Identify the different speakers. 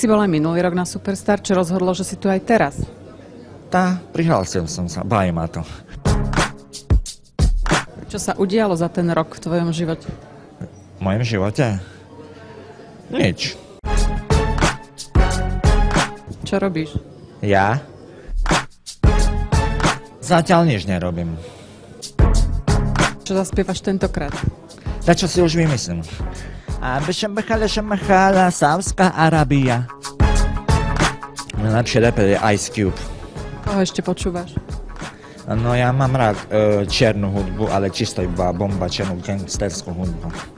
Speaker 1: si bol aj minulý rok na Superstar, čo rozhodlo, že si tu aj teraz?
Speaker 2: Prihlásil som sa, baví ma to.
Speaker 1: Čo sa udialo za ten rok v tvojom živote?
Speaker 2: V mojom živote? Nič.
Speaker 1: Čo robíš?
Speaker 2: Ja? Zatiaľ nič nerobím.
Speaker 1: Čo zaspievaš tentokrát?
Speaker 2: Čo si už vymyslím. Šamachala, Sávská Arábia. Najlepšie reper je Ice Cube.
Speaker 1: Koho ešte počúvaš?
Speaker 2: No ja mám rád černú hudbu, ale čisto iba bomba, černú gangsterskú hudbu.